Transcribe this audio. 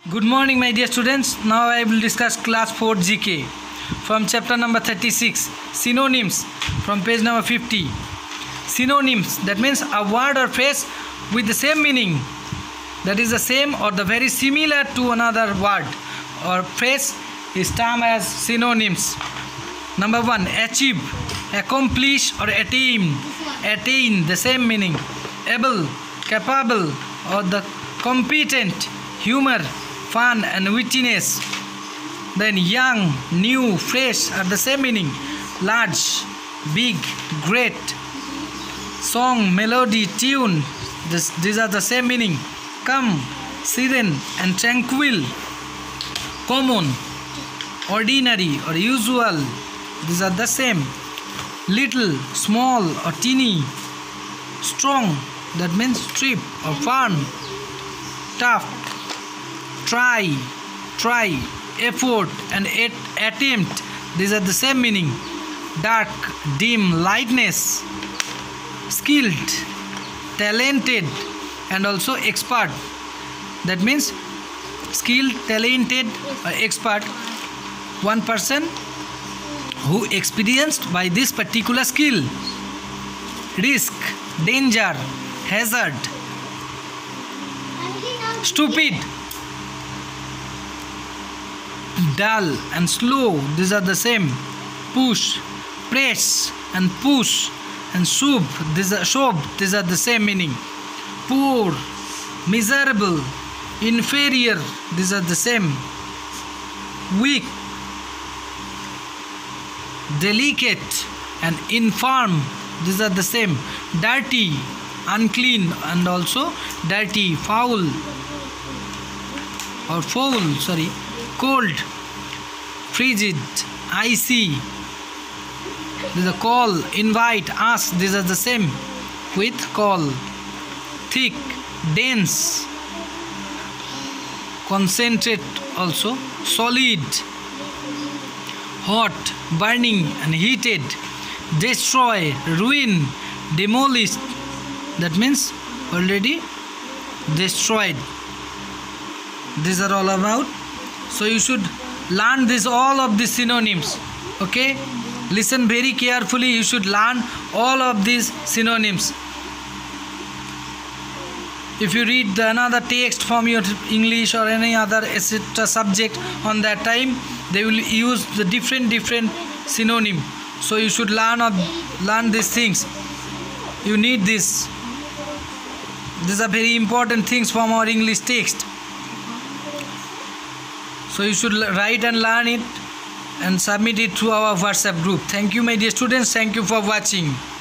Good morning, my dear students. Now I will discuss class 4 GK from chapter number 36, synonyms, from page number 50. Synonyms, that means a word or phrase with the same meaning, that is the same or the very similar to another word or phrase is termed as synonyms. Number 1, achieve, accomplish or attain, the same meaning. Able, capable or the competent, humor, fun and wittiness. Then young, new, fresh are the same meaning. Large, big, great. Song, melody, tune, these are the same meaning. Calm, serene and tranquil. Common, ordinary or usual, these are the same. Little, small or teeny. Strong, that means strip or firm. Tough, try, effort and attempt, these are the same meaning. Dark, dim, lightness. Skilled, talented and also expert, that means skilled, talented or expert, one person who experienced by this particular skill. Risk, danger, hazard. Stupid, dull and slow, these are the same. Push, press and push and shove, these are the same meaning. Poor, miserable, inferior, these are the same. Weak, delicate and infirm, these are the same. Dirty, unclean and also dirty. Foul, cold, frigid, icy. These are call, invite, ask, these are the same with call. Thick, dense, concentrate also. Solid, hot, burning and heated. Destroy, ruin, demolish, that means already destroyed. These are all about. So you should learn all of these synonyms. Okay, listen very carefully. You should learn all of these synonyms. If you read another text from your English or any other etc. subject, on that time they will use the different synonym. So you should learn these things. You need this. These are very important things from our English text. So you should write and learn it and submit it to our WhatsApp group. Thank you, my dear students. Thank you for watching.